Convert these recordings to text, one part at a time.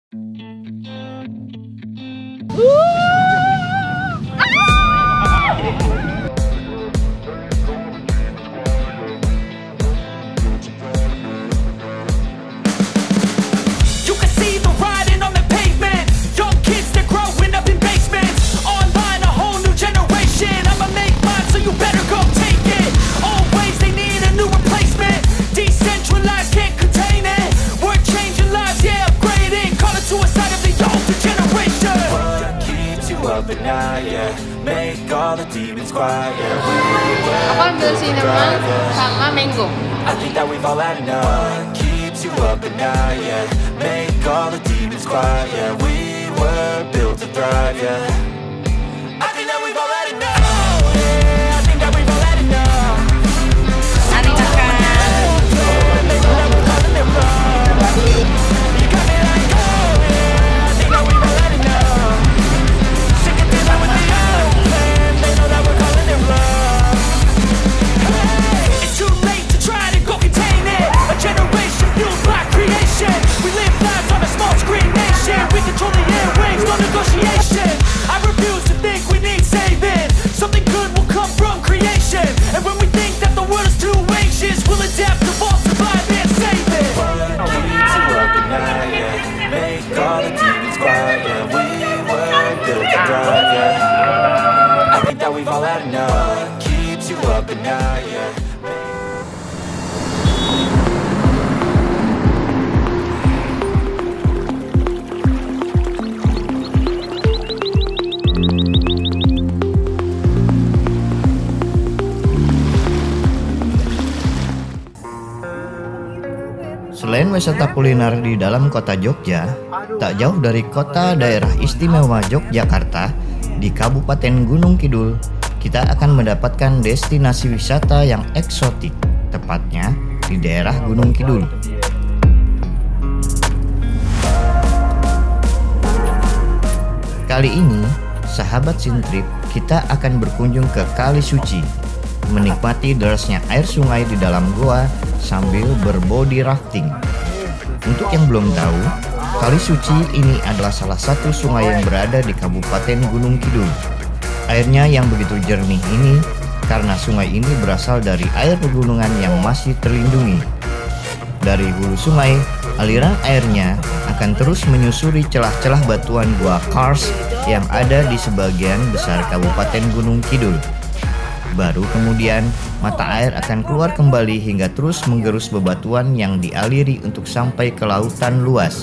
Aku ambil cinnamon sama mango. Selain wisata kuliner di dalam kota Jogja, tak jauh dari kota daerah istimewa Yogyakarta, di Kabupaten Gunung Kidul, kita akan mendapatkan destinasi wisata yang eksotik, tepatnya di daerah Gunung Kidul. Kali ini, sahabat Sintrip, kita akan berkunjung ke Kali Suci, menikmati derasnya air sungai di dalam goa sambil berbody rafting. Untuk yang belum tahu, Kali Suci ini adalah salah satu sungai yang berada di Kabupaten Gunung Kidul. Airnya yang begitu jernih ini karena sungai ini berasal dari air pegunungan yang masih terlindungi. Dari hulu sungai, aliran airnya akan terus menyusuri celah-celah batuan gua Kars yang ada di sebagian besar Kabupaten Gunung Kidul. Baru kemudian mata air akan keluar kembali hingga terus menggerus bebatuan yang dialiri untuk sampai ke lautan luas.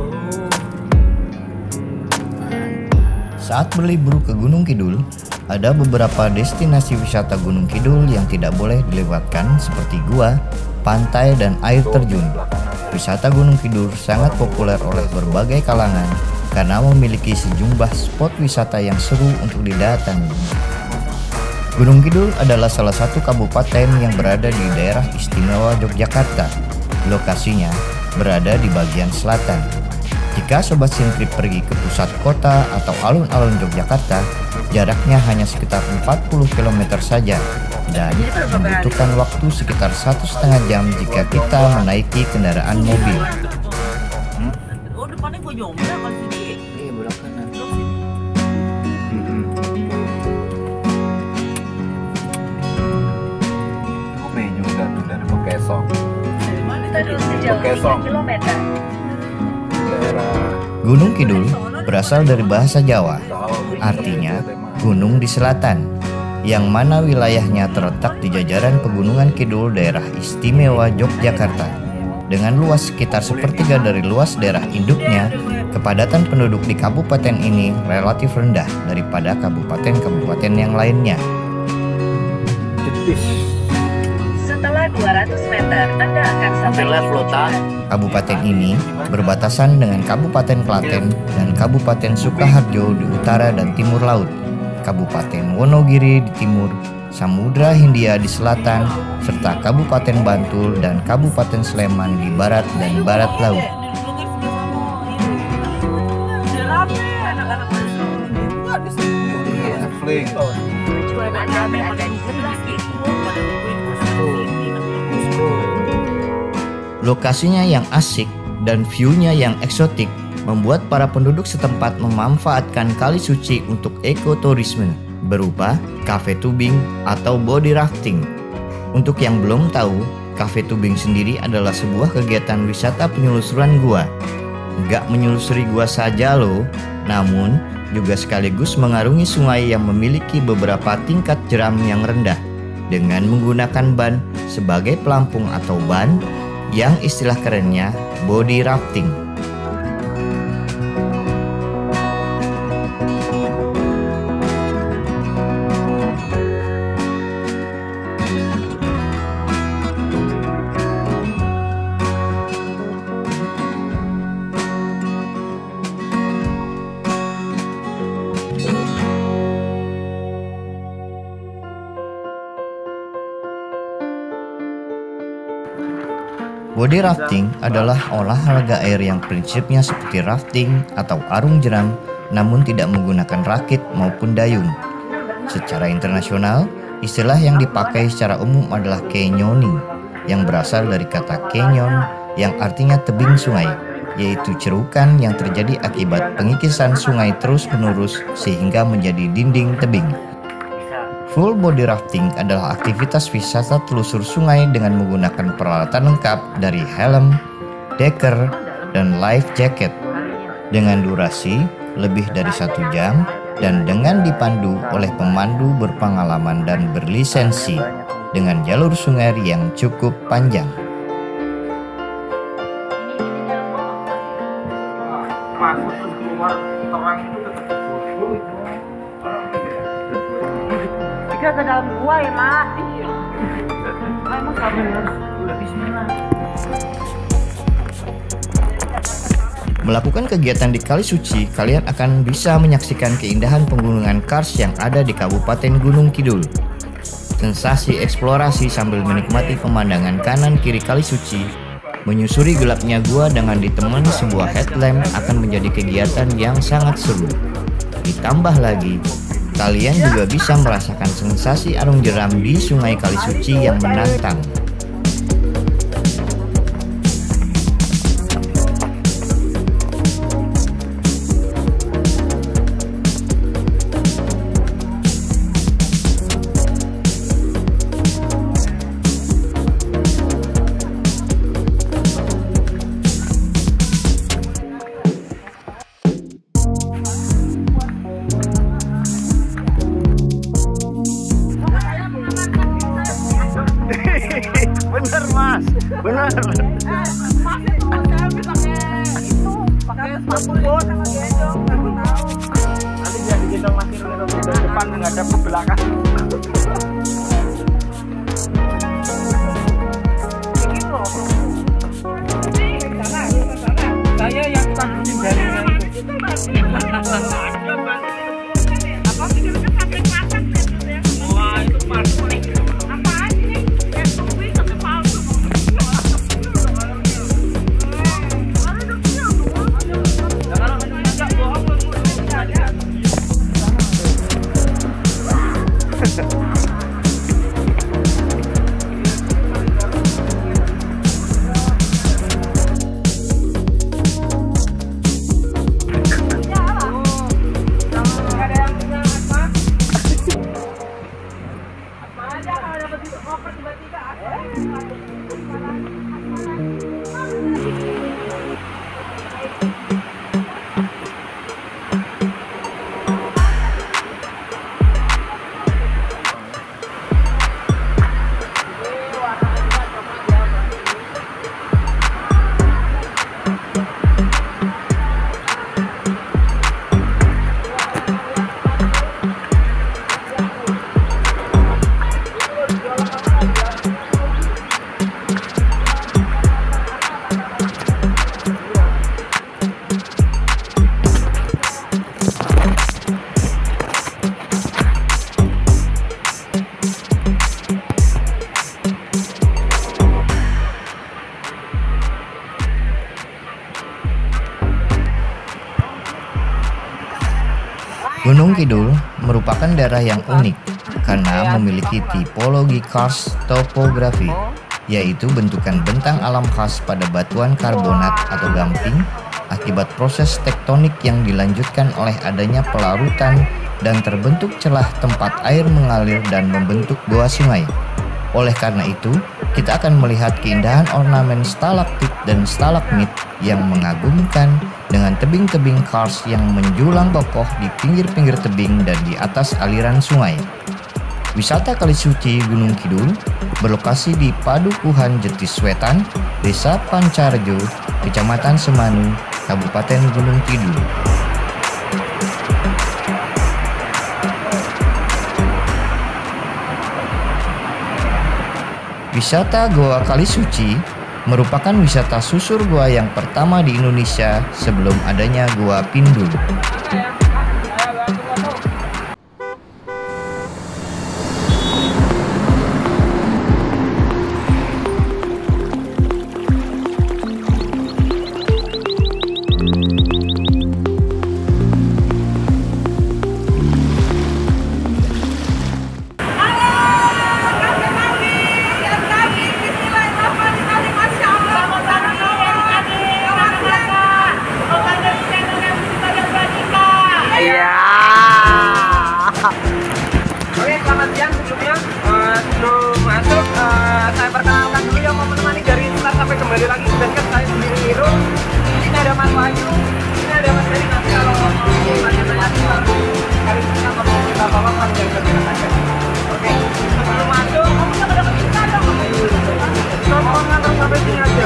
Saat berlibur ke Gunung Kidul, ada beberapa destinasi wisata Gunung Kidul yang tidak boleh dilewatkan seperti gua, pantai, dan air terjun. Wisata Gunung Kidul sangat populer oleh berbagai kalangan karena memiliki sejumlah spot wisata yang seru untuk didatangi. Gunung Kidul adalah salah satu kabupaten yang berada di daerah istimewa Yogyakarta. Lokasinya berada di bagian selatan. Jika Sobat Sintrip pergi ke pusat kota atau alun-alun Yogyakarta, jaraknya hanya sekitar 40 km saja dan membutuhkan waktu sekitar 1,5 jam jika kita menaiki kendaraan mobil. Gunung Kidul berasal dari bahasa Jawa, artinya gunung di selatan, yang mana wilayahnya terletak di jajaran pegunungan Kidul daerah istimewa Yogyakarta. Dengan luas sekitar sepertiga dari luas daerah induknya, kepadatan penduduk di kabupaten ini relatif rendah daripada kabupaten-kabupaten yang lainnya. Setelah 200 meter, Anda akan sampai tujuan. Kabupaten ini berbatasan dengan Kabupaten Klaten dan Kabupaten Sukoharjo di utara dan timur laut, Kabupaten Wonogiri di timur, Samudra Hindia di selatan, serta Kabupaten Bantul dan Kabupaten Sleman di barat dan barat laut. Tujuan Anda berada di sebelah kiri. Lokasinya yang asik dan view-nya yang eksotik membuat para penduduk setempat memanfaatkan Kali Suci untuk ekoturisme berupa cafe tubing atau body rafting. Untuk yang belum tahu, cafe tubing sendiri adalah sebuah kegiatan wisata penyelusuran gua. Nggak menyelusuri gua saja loh, namun juga sekaligus mengarungi sungai yang memiliki beberapa tingkat jeram yang rendah dengan menggunakan ban sebagai pelampung atau ban yang istilah kerennya body rafting. Body rafting adalah olahraga air yang prinsipnya seperti rafting atau arung jeram, namun tidak menggunakan rakit maupun dayung. Secara internasional, istilah yang dipakai secara umum adalah canyoning, yang berasal dari kata canyon yang artinya tebing sungai, yaitu cerukan yang terjadi akibat pengikisan sungai terus-menerus sehingga menjadi dinding tebing. Full body rafting adalah aktivitas wisata telusur sungai dengan menggunakan peralatan lengkap dari helm, decker, dan life jacket dengan durasi lebih dari 1 jam dan dengan dipandu oleh pemandu berpengalaman dan berlisensi dengan jalur sungai yang cukup panjang. Ke dalam gua ya, Mak. Iya. Emang kamu harus bismillah. Melakukan kegiatan di Kali Suci, kalian akan bisa menyaksikan keindahan pegunungan Kars yang ada di Kabupaten Gunung Kidul. Sensasi eksplorasi sambil menikmati pemandangan kanan kiri Kali Suci, menyusuri gelapnya gua dengan ditemani sebuah headlamp akan menjadi kegiatan yang sangat seru. Ditambah lagi, kalian juga bisa merasakan sensasi arung jeram di Sungai Kali Suci yang menantang. Bener mas, bener. Mas itu pakai sepatu bot sama gendong, aku tahu. Nanti dia digendong masih ke depan menghadap ke belakang. Begitu loh. Sana. Saya yang tangguhin jarinya itu. Apa pikirnya sampai masak gitu ya? Wah itu parfum. Apaan sih? Gunung Kidul merupakan daerah yang unik karena memiliki tipologi karst topografi, yaitu bentukan bentang alam khas pada batuan karbonat atau gamping akibat proses tektonik yang dilanjutkan oleh adanya pelarutan dan terbentuk celah tempat air mengalir dan membentuk goa sungai. Oleh karena itu, kita akan melihat keindahan ornamen stalaktit dan stalagmit yang mengagumkan dengan tebing-tebing kars yang menjulang kokoh di pinggir-pinggir tebing dan di atas aliran sungai. Wisata Kali Suci Gunung Kidul berlokasi di Padukuhan Jetiswetan, Desa Pancarjo, Kecamatan Semanu, Kabupaten Gunung Kidul. Wisata Goa Kali Suci merupakan wisata susur goa yang pertama di Indonesia sebelum adanya Goa Pindul. Oke, selamat siang. Sebelumnya sebelum masuk saya perkenalkan dulu yang mau menemani dari start sampai kembali lagi. Sedangkan saya sendiri Hiro. Ini ada Mas Wahyu, ini ada Mas Heri. Nanti kalau mau tanya-tanya kali ini apa mau kita bawa panjang ke aja. Oke, sebelum masuk kamu udah dapat kita dong. Kamu ngantar sampai sini aja.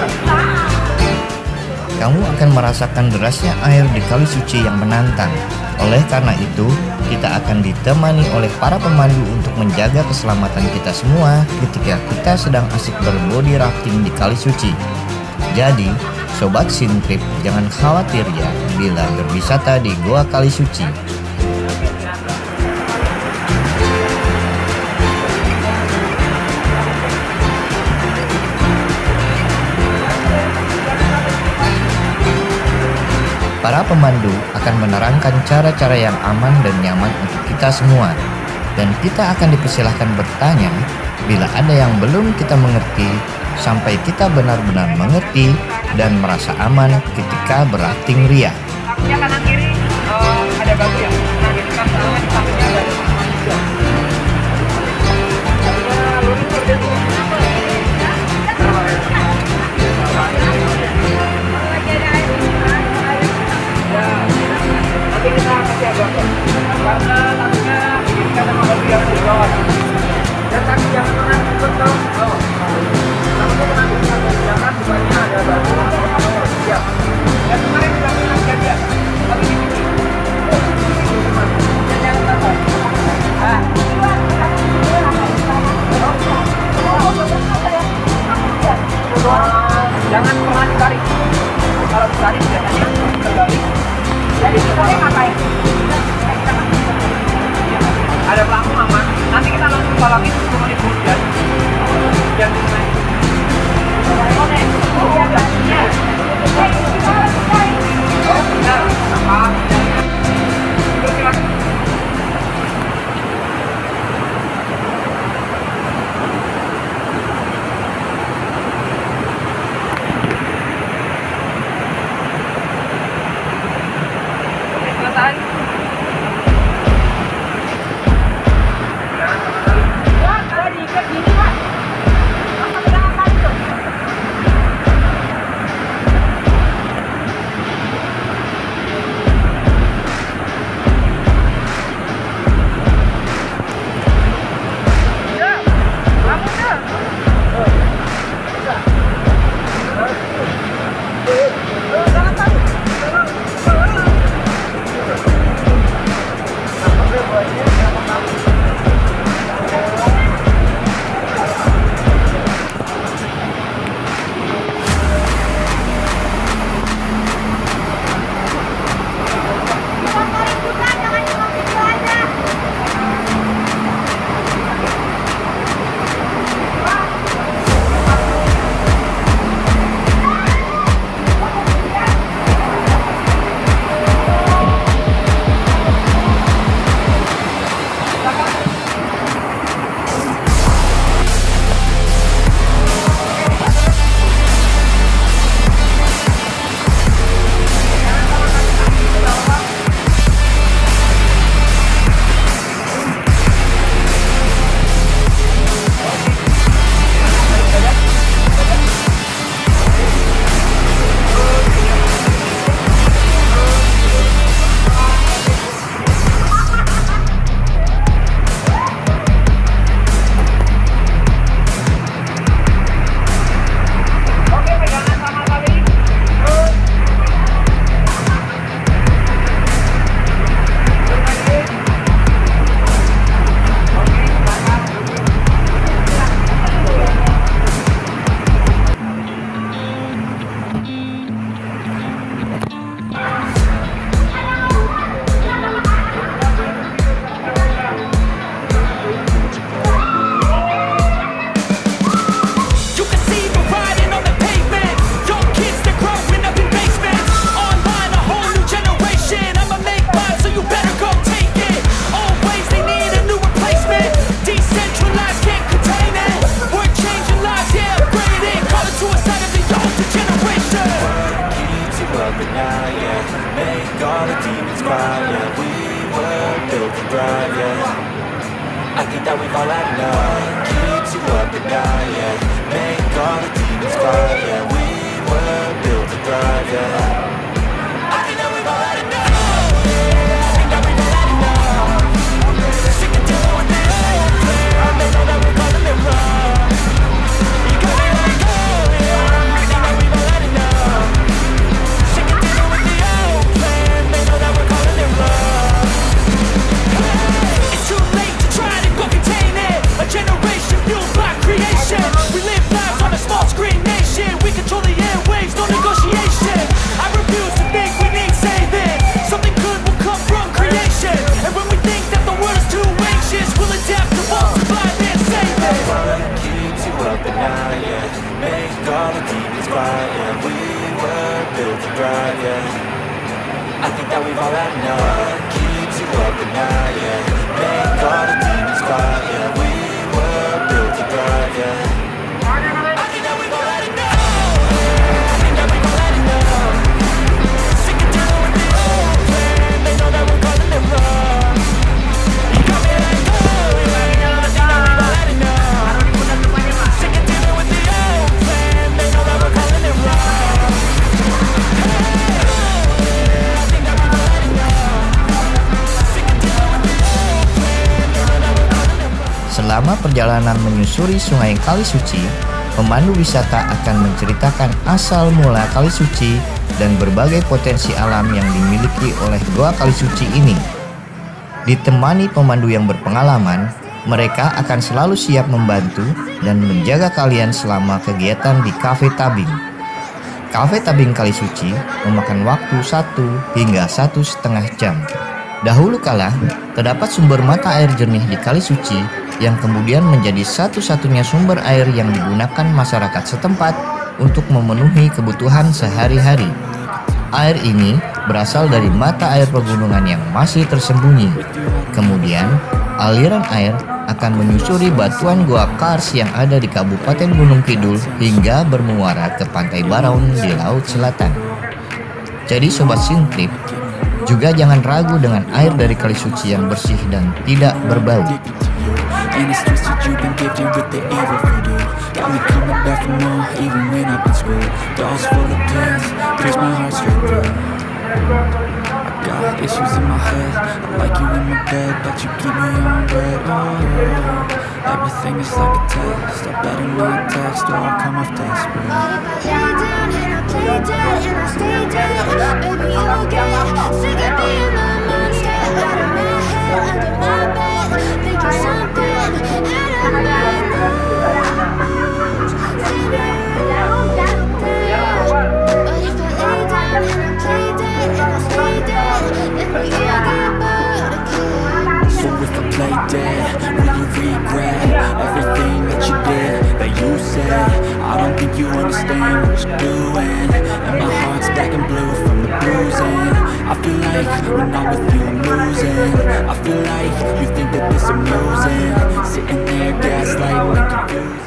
Kamu akan merasakan derasnya air di Kali Suci yang menantang. Oleh karena itu, kita akan ditemani oleh para pemandu untuk menjaga keselamatan kita semua ketika kita sedang asik berbody rafting di Kali Suci. Jadi, Sobat Sintrip jangan khawatir ya bila berwisata di Goa Kali Suci. Para pemandu akan menerangkan cara-cara yang aman dan nyaman untuk kita semua. Dan kita akan dipersilahkan bertanya bila ada yang belum kita mengerti sampai kita benar-benar mengerti dan merasa aman ketika berrafting ria. Sampingnya kanan kiri ada batu ya. Nah, ini kan sampingnya ada manusia. Lurus seperti itu. Nanti kita kasih agak karena takutnya kita ada batu yang di bawah. Dan kaki jangan pernah ikut ke bawah. Takutnya nanti jangan depannya ada batu atau siap. Dan kemarin kita pernah kejadian, tapi di sini. Dan jangan takut. Jangan pernah ditarik. Kalau ditarik biasanya terbalik. Jadi kita ngapain? Ada pelampung aman. Nanti kita langsung balapin 10 menit kemudian. Dan naik. Oke. all the demons quiet, yeah. We were built to thrive, yeah. I think that we've all had enough. Keeps you up at night, yeah. Make all the demons quiet, yeah. We were built to thrive, yeah. I think that we've all had enough. I think that we've all had enough. Sick of dealing with the old plan. They know that we're calling it wrong. You got me like, oh yeah. I think that we've all had enough. Sick of dealing with the old plan. They know that we're calling it wrong. It's too late to try to go contain it. A generation fueled by creation. We live lives on a small screen nation. We control the airwaves, no negotiation. I refuse to think we need saving. Something good will come from creation. And when we think that the world is too anxious, we'll adapt to all survive and save it. Fun keeps you up at night, yeah. Make all the demons quiet, yeah. We were built to thrive, yeah. I think that we've all had enough. Keeps you up at night, yeah. Make all the demons quiet, yeah. We were built to thrive, yeah. I think that we've all had enough. I think that we've all had enough. Sick of dealing with the old plan. They know that we're calling it wrong. You got me like, oh yeah. I think that we've all had enough. Sick of dealing with the old plan. They know that we're calling it wrong. I think that we've all had enough. Sick of dealing with the old plan. They know that we're calling it wrong. Selama perjalanan menyusuri Sungai Kali Suci, pemandu wisata akan menceritakan asal mula Kali Suci dan berbagai potensi alam yang dimiliki oleh Goa Kali Suci ini. Ditemani pemandu yang berpengalaman, mereka akan selalu siap membantu dan menjaga kalian selama kegiatan di Cafe Tabing. Cafe Tabing Kali Suci memakan waktu 1 hingga 1,5 jam. Dahulu kala, terdapat sumber mata air jernih di Kali Suci yang kemudian menjadi satu-satunya sumber air yang digunakan masyarakat setempat untuk memenuhi kebutuhan sehari-hari. Air ini berasal dari mata air pegunungan yang masih tersembunyi. Kemudian, aliran air akan menyusuri batuan Goa Kars yang ada di Kabupaten Gunung Kidul hingga bermuara ke Pantai Baraun di Laut Selatan. Jadi Sobat Sintrip, juga jangan ragu dengan air dari Kali Suci yang bersih dan tidak berbau. And it's twisted, you've been gifted with the evil voodoo. Got me coming back for more, even when I've been screwed. Dolls full of pins, pierce my heart straight through. I got issues in my head, I like you in my bed, but you keep me on red. Oh, everything is like a test, I better not text or I'll come off desperate. Lay down and I play dead and I stay dead. Baby, you'll get sick of being the monster out of my head, under my bed, thinking something out of my nose. Say that but if I lay down and I play dead and I stay dead, then we all get bored again. So if I play dead, will you regret everything that you did, that you said? I don't think you understand what you're doing, and my heart's black and blue from the bruising. I feel like when I'm with you I'm losing. I feel like you think that this amusing, sitting there gaslighting and confused.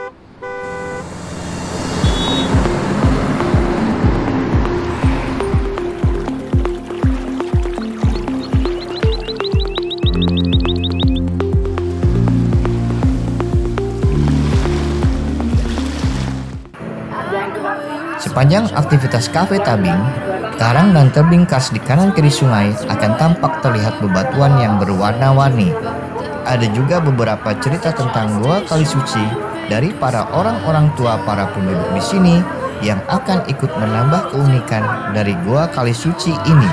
Sepanjang aktivitas Cafe Tabing, karang dan tebing kars di kanan kiri sungai akan tampak terlihat bebatuan yang berwarna-warni. Ada juga beberapa cerita tentang Goa Kali Suci dari para orang-orang tua para penduduk di sini yang akan ikut menambah keunikan dari Goa Kali Suci ini.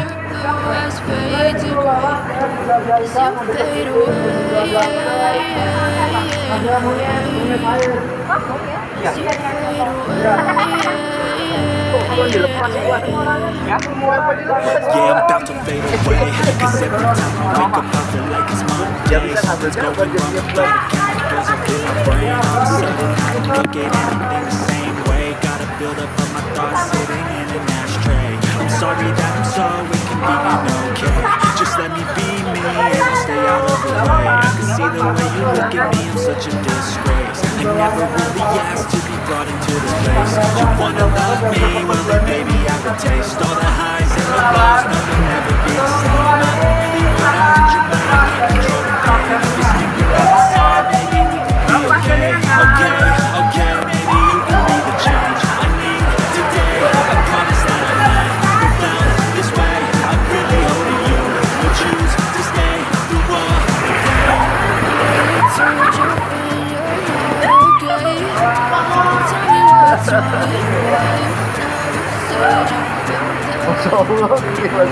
Yeah, I'm about to fade away, cause every time I wake up I feel like it's Monday. Something's going wrong, I'm blood, the chemicals up in my brain. All of a sudden I don't look at anything the same way. Gotta build up of my thoughts sitting in an ashtray. I'm sorry that I'm so inconvenient, okay? Just let me be me and I'll stay out of the way. I can see the way you look at me, I'm such a disgrace. I never really asked to be brought into this place. You wanna love me, well then baby I can taste all the highs and the lows, nothing ever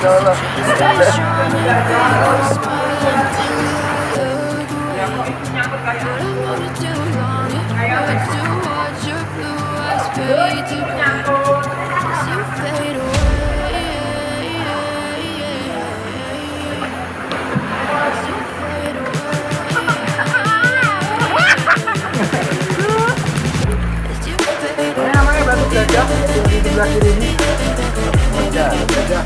Namanya batu gajah di sebelah kiri ini. Gajah.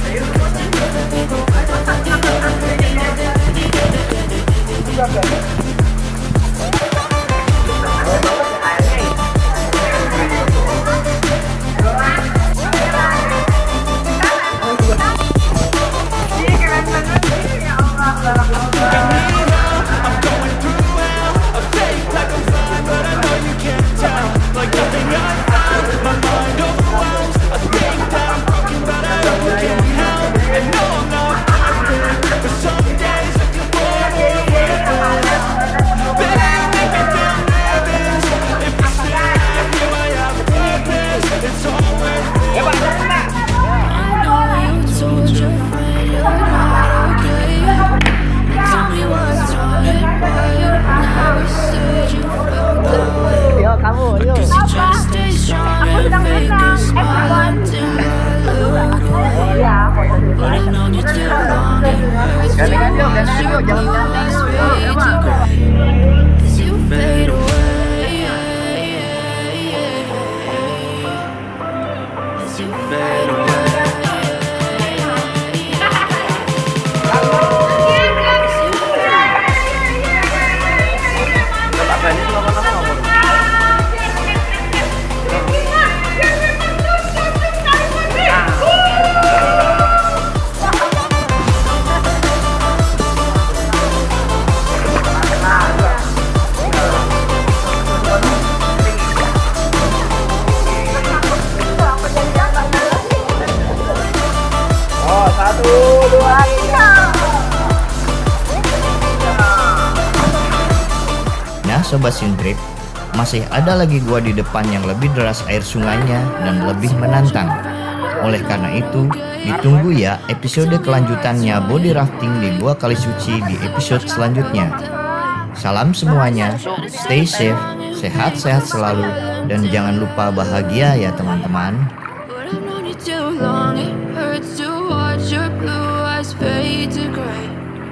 Nah Sobat Sintrip, masih ada lagi gua di depan yang lebih deras air sungainya dan lebih menantang. Oleh karena itu, ditunggu ya episode kelanjutannya body rafting di Gua Kalisuci di episode selanjutnya. Salam semuanya, stay safe, sehat-sehat selalu, dan jangan lupa bahagia ya teman-teman. Too long, it hurts to watch your blue eyes fade to gray.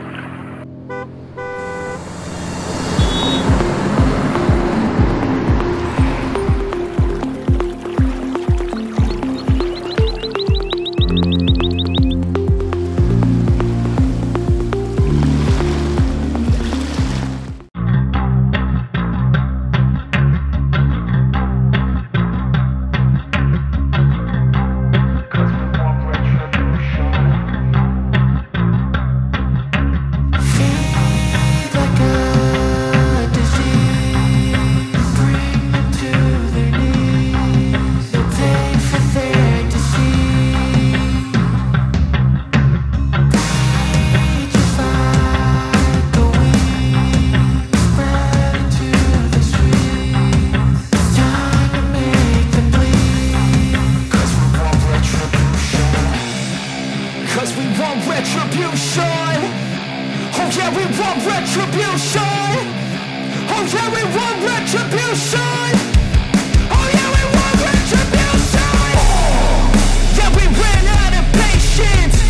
Retribution. Oh yeah, we want retribution. Oh yeah, we want retribution. Oh yeah, we want retribution. Yeah, we ran out of patience.